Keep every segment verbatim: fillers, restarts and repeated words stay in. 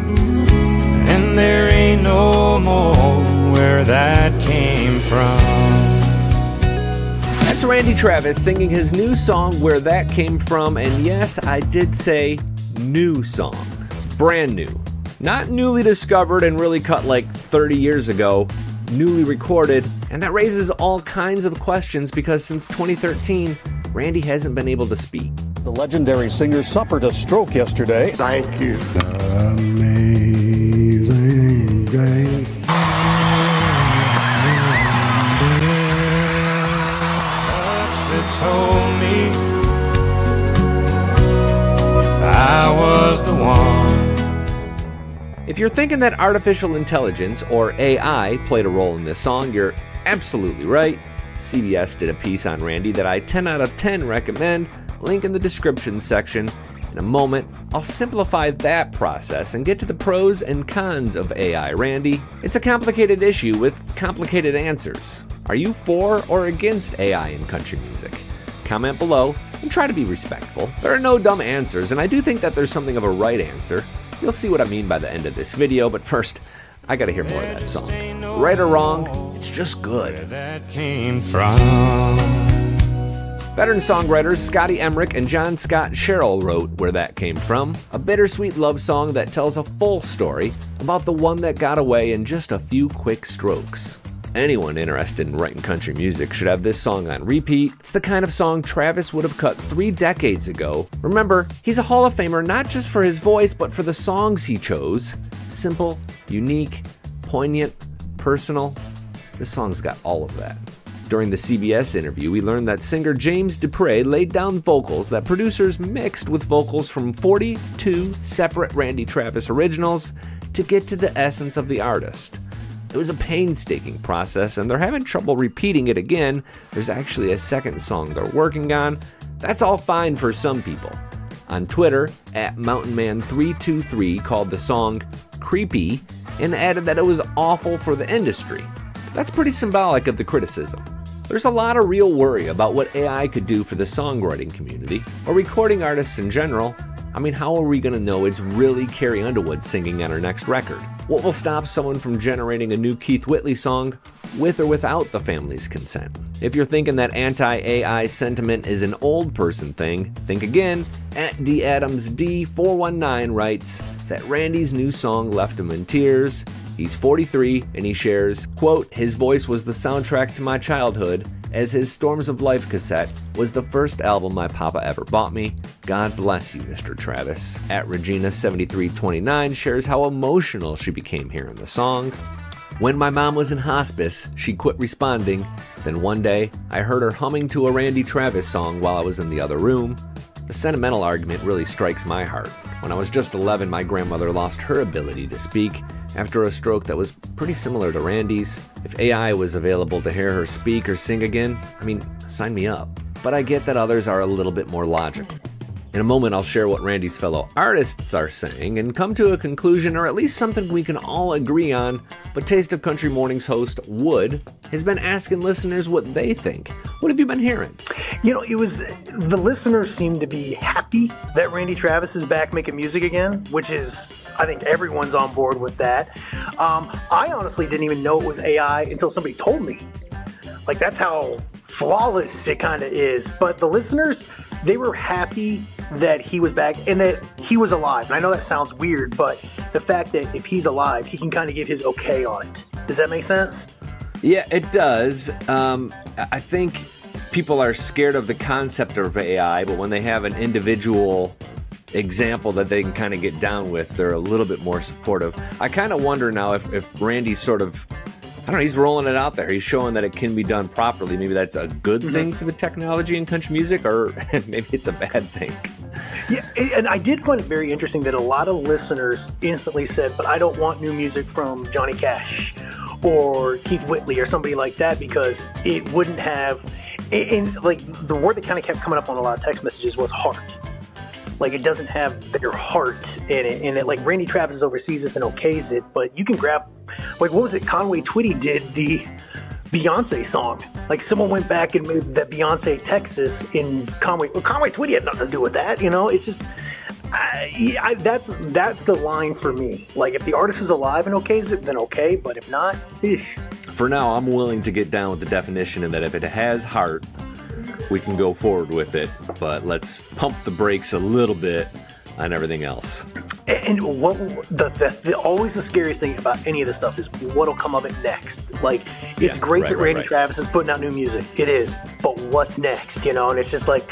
and there ain't no more where that came from. That's Randy Travis singing his new song, Where That Came From, and yes, I did say new song. Brand new. Not newly discovered and really cut like thirty years ago, newly recorded, and that raises all kinds of questions because since twenty thirteen, Randy hasn't been able to speak. The legendary singer suffered a stroke yesterday. Thank you. Amazing grace. That told me I was the one. If you're thinking that artificial intelligence, or A I, played a role in this song, you're absolutely right. C B S did a piece on Randy that I ten out of ten recommend, link in the description section. In a moment, I'll simplify that process and get to the pros and cons of A I Randy. It's a complicated issue with complicated answers. Are you for or against A I in country music? Comment below and try to be respectful. There are no dumb answers, and I do think that there's something of a right answer. You'll see what I mean by the end of this video, but first, I gotta hear more of that song. Right or wrong, it's just good. Where that came from. Veteran songwriters Scotty Emmerich and John Scott Sherrill wrote Where That Came From, a bittersweet love song that tells a full story about the one that got away in just a few quick strokes. Anyone interested in writing country music should have this song on repeat. It's the kind of song Travis would have cut three decades ago. Remember, he's a Hall of Famer not just for his voice, but for the songs he chose. Simple, unique, poignant, personal. This song's got all of that. During the C B S interview, we learned that singer James Dupre laid down vocals that producers mixed with vocals from forty-two separate Randy Travis originals to get to the essence of the artist. It was a painstaking process, and they're having trouble repeating it again. There's actually a second song they're working on. That's all fine for some people. On Twitter, at mountain man three two three called the song creepy and added that it was awful for the industry. That's pretty symbolic of the criticism. There's a lot of real worry about what A I could do for the songwriting community, or recording artists in general. I mean, how are we gonna know it's really Carrie Underwood singing on her next record? What will stop someone from generating a new Keith Whitley song with or without the family's consent? If you're thinking that anti-A I sentiment is an old person thing, think again. At D Adams D four one nine writes that Randy's new song left him in tears. He's forty-three and he shares, quote, his voice was the soundtrack to my childhood, as his Storms of Life cassette was the first album my papa ever bought me. God bless you, Mister Travis. At Regina seventy-three twenty-nine shares how emotional she became hearing the song. When my mom was in hospice, she quit responding. Then one day, I heard her humming to a Randy Travis song while I was in the other room. The sentimental argument really strikes my heart. When I was just eleven, my grandmother lost her ability to speak after a stroke that was pretty similar to Randy's. If A I was available to hear her speak or sing again, I mean, sign me up. But I get that others are a little bit more logical. In a moment, I'll share what Randy's fellow artists are saying and come to a conclusion, or at least something we can all agree on. But Taste of Country Morning's host, Wood, has been asking listeners what they think. What have you been hearing? You know, it was, the listeners seem to be happy that Randy Travis is back making music again, which is, I think everyone's on board with that. Um, I honestly didn't even know it was A I until somebody told me. Like, that's how flawless it kind of is. But the listeners, they were happy that he was back and that he was alive. And I know that sounds weird, but the fact that if he's alive, he can kind of give his okay on it. Does that make sense? Yeah, it does. Um, I think people are scared of the concept of A I, but when they have an individual example that they can kind of get down with, they're a little bit more supportive. I kind of wonder now if, if Randy's sort of, I don't know, he's rolling it out there. He's showing that it can be done properly. Maybe that's a good mm-hmm. thing for the technology in country music, or maybe it's a bad thing. Yeah, and I did find it very interesting that a lot of listeners instantly said, but I don't want new music from Johnny Cash or Keith Whitley or somebody like that, because it wouldn't have, and like the word that kind of kept coming up on a lot of text messages was heart. Like, it doesn't have their heart in it. And it, like, Randy Travis oversees this and okays it, but you can grab, like, what was it? Conway Twitty did the Beyonce song. Like, someone went back and made that Beyonce Texas in Conway. Well, Conway Twitty had nothing to do with that, you know? It's just, I, yeah, I, that's that's the line for me. Like, if the artist is alive and okays it, then okay. But if not, eesh. For now, I'm willing to get down with the definition and that if it has heart, we can go forward with it. But let's pump the brakes a little bit on everything else. And what the, the, the always the scariest thing about any of this stuff is what'll come of it next. Like, it's Yeah, great right, that right, Randy right. Travis is putting out new music. It is, but what's next? You know, and it's just like,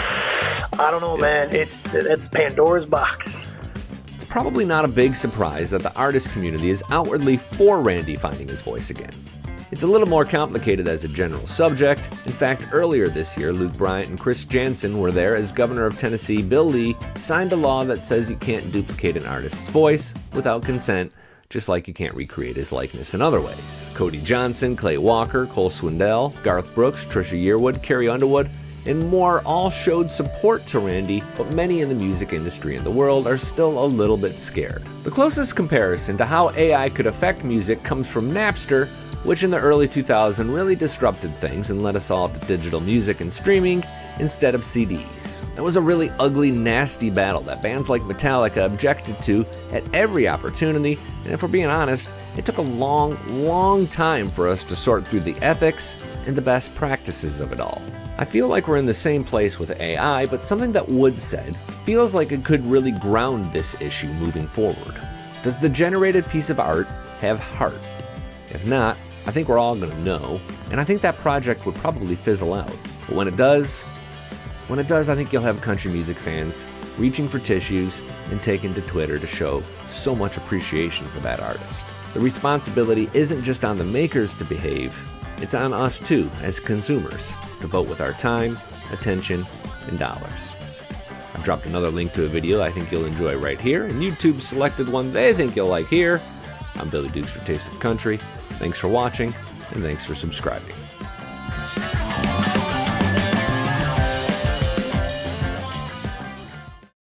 I don't know, man. It's it's Pandora's box. It's probably not a big surprise that the artist community is outwardly for Randy finding his voice again. It's a little more complicated as a general subject. In fact, earlier this year, Luke Bryant and Chris Jansen were there as Governor of Tennessee Bill Lee signed a law that says you can't duplicate an artist's voice without consent, just like you can't recreate his likeness in other ways. Cody Johnson, Clay Walker, Cole Swindell, Garth Brooks, Trisha Yearwood, Carrie Underwood, and more all showed support to Randy, but many in the music industry and the world are still a little bit scared. The closest comparison to how A I could affect music comes from Napster, which in the early two thousands really disrupted things and led us all to digital music and streaming instead of C Ds. That was a really ugly, nasty battle that bands like Metallica objected to at every opportunity, and if we're being honest, it took a long, long time for us to sort through the ethics and the best practices of it all. I feel like we're in the same place with A I, but something that Wood said feels like it could really ground this issue moving forward. Does the generated piece of art have heart? If not, I think we're all gonna know, and I think that project would probably fizzle out. But when it does, when it does, I think you'll have country music fans reaching for tissues and taking to Twitter to show so much appreciation for that artist. The responsibility isn't just on the makers to behave, it's on us too, as consumers, to vote with our time, attention, and dollars. I've dropped another link to a video I think you'll enjoy right here, and YouTube selected one they think you'll like here. I'm Billy Dukes for Taste of Country. Thanks for watching, and thanks for subscribing.